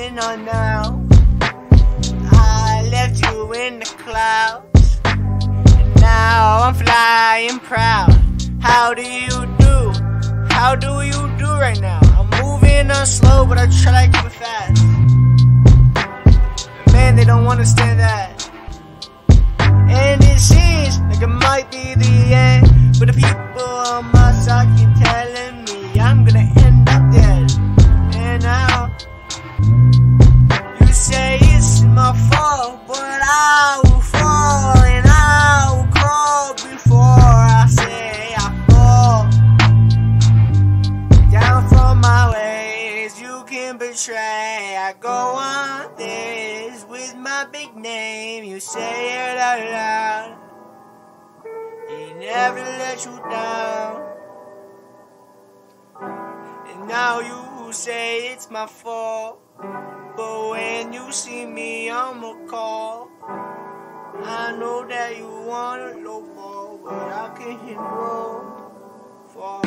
moving on now. I left you in the clouds, and now I'm flying proud. How do you do? How do you do right now? I'm moving on slow, but I try to keep it fast. Man, they don't understand that. And it seems like it might be the end, but the people on my side keep telling me I'm gonna end up dead. And now you say it's my fault, but I will fall and I will crawl before I say I fall. Down from my ways, you can betray. I go on this with my big name. You say it out loud. He never let you down. And now you say it's my fault, but when you see me, I'ma call. I know that you wanna low ball, but I can't hit roll fall.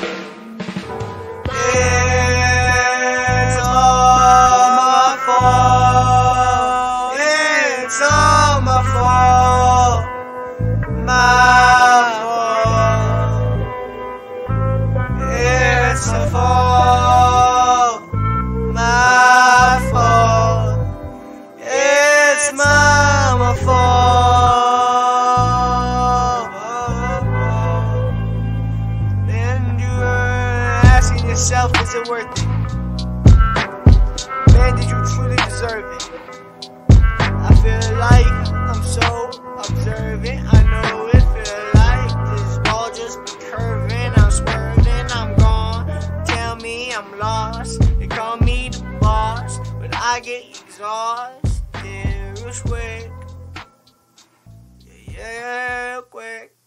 It's all my fault. It's all my fault. My fault. It's a fault. My fault. It's my fault. Then you're asking yourself, is it worth it? Man, did you truly deserve it? I feel like I'm so observant. I know it feel like this ball just be curving. I'm swerving, I'm gone. Tell me I'm lost. They call me the boss, but I get exhausted real quick. Yeah, quick.